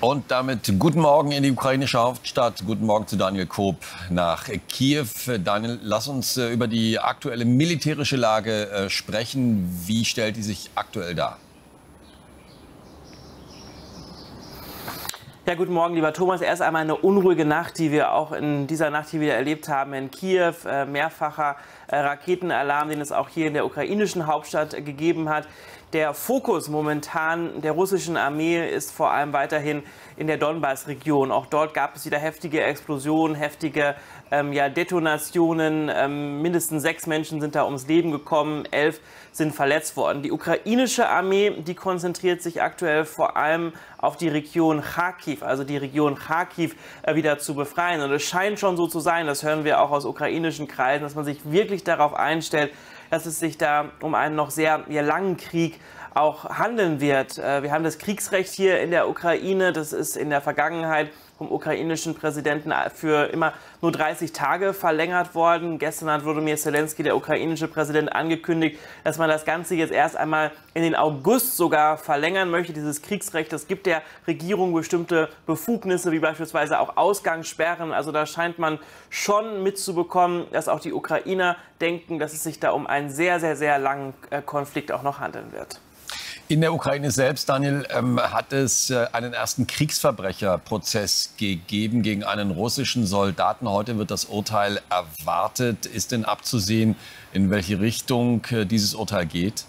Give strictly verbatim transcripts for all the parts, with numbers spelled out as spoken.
Und damit guten Morgen in die ukrainische Hauptstadt. Guten Morgen zu Daniel Koop nach Kiew. Daniel, lass uns äh, über die aktuelle militärische Lage äh, sprechen. Wie stellt die sich aktuell dar? Ja, guten Morgen, lieber Thomas. Erst einmal eine unruhige Nacht, die wir auch in dieser Nacht hier wieder erlebt haben in Kiew. Äh, mehrfacher äh, Raketenalarm, den es auch hier in der ukrainischen Hauptstadt äh, gegeben hat. Der Fokus momentan der russischen Armee ist vor allem weiterhin in der Donbass-Region. Auch dort gab es wieder heftige Explosionen, heftige ähm, ja, Detonationen. Ähm, mindestens sechs Menschen sind da ums Leben gekommen, elf sind verletzt worden. Die ukrainische Armee, die konzentriert sich aktuell vor allem auf die Region Kharkiv, also die Region Kharkiv äh, wieder zu befreien. Und es scheint schon so zu sein, das hören wir auch aus ukrainischen Kreisen, dass man sich wirklich darauf einstellt, dass es sich da um einen noch sehr, sehr langen Krieg auch handeln wird. Wir haben das Kriegsrecht hier in der Ukraine. Das ist in der Vergangenheit vom ukrainischen Präsidenten für immer nur dreißig Tage verlängert worden. Gestern hat Volodymyr Zelensky, der ukrainische Präsident, angekündigt, dass man das Ganze jetzt erst einmal in den August sogar verlängern möchte. Dieses Kriegsrecht, das gibt der Regierung bestimmte Befugnisse, wie beispielsweise auch Ausgangssperren. Also da scheint man schon mitzubekommen, dass auch die Ukrainer denken, dass es sich da um einen sehr, sehr, sehr langen Konflikt auch noch handeln wird. In der Ukraine selbst, Daniel, ähm, hat es äh, einen ersten Kriegsverbrecherprozess gegeben gegen einen russischen Soldaten. Heute wird das Urteil erwartet. Ist denn abzusehen, in welche Richtung äh, dieses Urteil geht?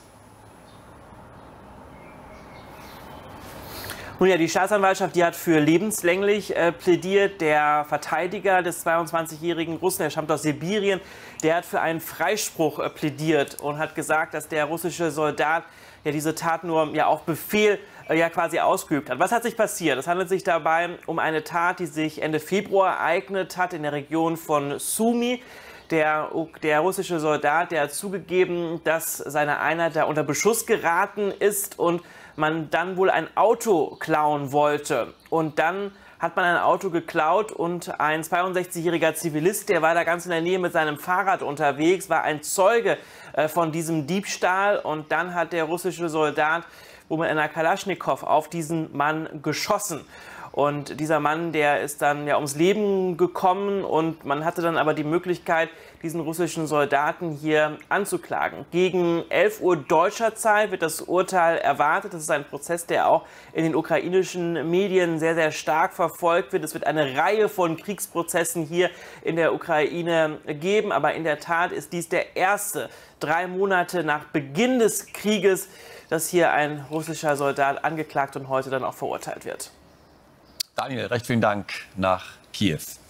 Nun ja, die Staatsanwaltschaft, die hat für lebenslänglich äh, plädiert. Der Verteidiger des zweiundzwanzigjährigen Russen, der stammt aus Sibirien, der hat für einen Freispruch äh, plädiert und hat gesagt, dass der russische Soldat ja diese Tat nur ja auf Befehl äh, ja quasi ausgeübt hat. Was hat sich passiert? Es handelt sich dabei um eine Tat, die sich Ende Februar ereignet hat in der Region von Sumy. Der, der russische Soldat, der hat zugegeben, dass seine Einheit da unter Beschuss geraten ist und man dann wohl ein Auto klauen wollte. Und dann hat man ein Auto geklaut und ein zweiundsechzigjähriger Zivilist, der war da ganz in der Nähe mit seinem Fahrrad unterwegs, war ein Zeuge äh, von diesem Diebstahl. Und dann hat der russische Soldat wohl mit einer Kalaschnikow auf diesen Mann geschossen. Und dieser Mann, der ist dann ja ums Leben gekommen und man hatte dann aber die Möglichkeit, diesen russischen Soldaten hier anzuklagen. Gegen elf Uhr deutscher Zeit wird das Urteil erwartet. Das ist ein Prozess, der auch in den ukrainischen Medien sehr, sehr stark verfolgt wird. Es wird eine Reihe von Kriegsprozessen hier in der Ukraine geben. Aber in der Tat ist dies der erste, drei Monate nach Beginn des Krieges, dass hier ein russischer Soldat angeklagt und heute dann auch verurteilt wird. Daniel, recht vielen Dank nach Kiew.